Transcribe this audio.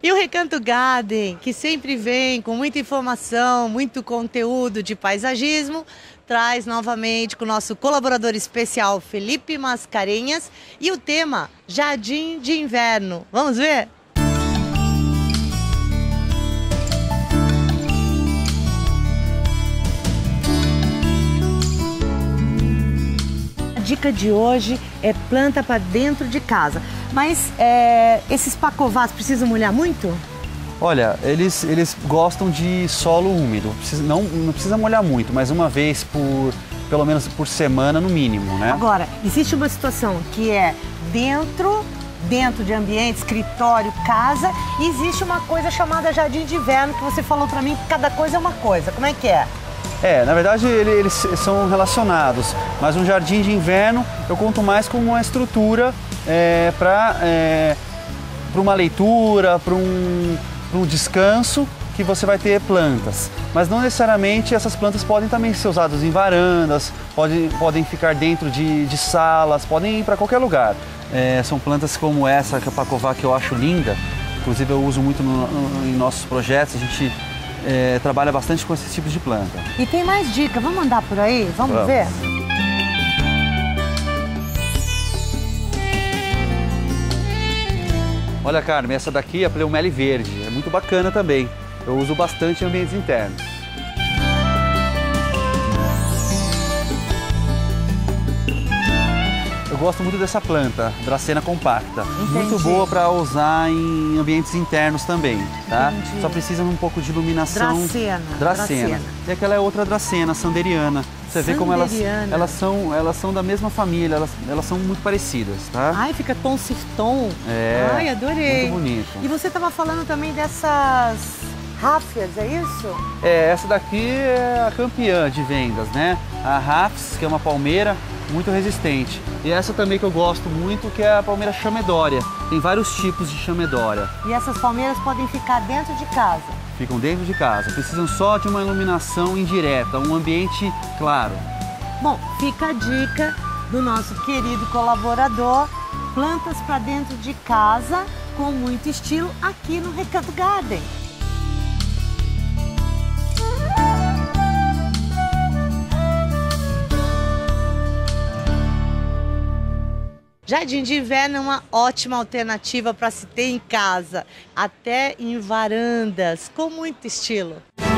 E o Recanto Garden, que sempre vem com muita informação, muito conteúdo de paisagismo, traz novamente com o nosso colaborador especial Felipe Mascarenhas e o tema Jardim de Inverno. Vamos ver? A dica de hoje é planta para dentro de casa. Mas esses pacovás precisam molhar muito? Olha, eles gostam de solo úmido. Não precisa molhar muito, mas uma vez pelo menos por semana no mínimo, né? Agora, existe uma situação que é dentro de ambiente, escritório, casa, e existe uma coisa chamada jardim de inverno, que você falou para mim que cada coisa é uma coisa. Como é que é? Na verdade eles são relacionados, mas um jardim de inverno eu conto mais como uma estrutura para uma leitura, para um descanso, que você vai ter plantas. Mas não necessariamente essas plantas podem também ser usadas em varandas, podem ficar dentro de salas, podem ir para qualquer lugar. São plantas como essa, que é a pacová, que eu acho linda, inclusive eu uso muito em nossos projetos, a gente trabalha bastante com esses tipos de planta. E tem mais dica, vamos andar por aí? Vamos ver? Olha, Carmen, essa daqui é a Pleumele verde, é muito bacana também. Eu uso bastante em ambientes internos. Eu gosto muito dessa planta, Dracena compacta. Entendi. Muito boa para usar em ambientes internos também, tá? Entendi. Só precisa um pouco de iluminação. Dracena. E aquela é outra Dracena, sanderiana. Você vê como elas são da mesma família, elas são muito parecidas, tá? Ai, fica tom sur tom. Ai, adorei. Muito bonito. E você estava falando também dessas ráfias, é isso? Essa daqui é a campeã de vendas, né? A Rafis, que é uma palmeira muito resistente. E essa também que eu gosto muito, que é a palmeira chamedória. Tem vários tipos de chamedória. E essas palmeiras podem ficar dentro de casa? Ficam dentro de casa, precisam só de uma iluminação indireta, um ambiente claro. Bom, fica a dica do nosso querido colaborador, plantas para dentro de casa com muito estilo aqui no Recanto Garden. Jardim de inverno é uma ótima alternativa para se ter em casa, até em varandas, com muito estilo.